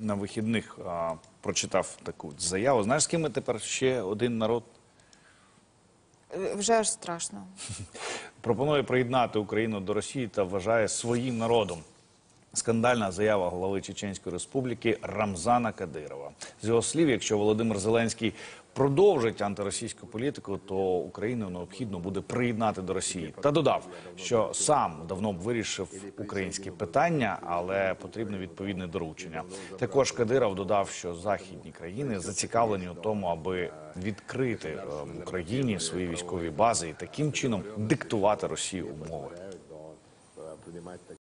на вихідних прочитав таку заяву. Знаєш, з ким ми тепер ще один народ? Вже аж страшно. Пропонує приєднати Україну до Росії та вважає своїм народом. Скандальна заява голови Чеченської Республіки Рамзана Кадирова. З його слів, якщо Володимир Зеленський продовжить антиросійську політику, то Україну необхідно буде приєднати до Росії. Та додав, що сам давно б вирішив українське питання, але потрібно відповідне доручення. Також Кадиров додав, що західні країни зацікавлені у тому, аби відкрити в Україні свої військові бази і таким чином диктувати Росії умови.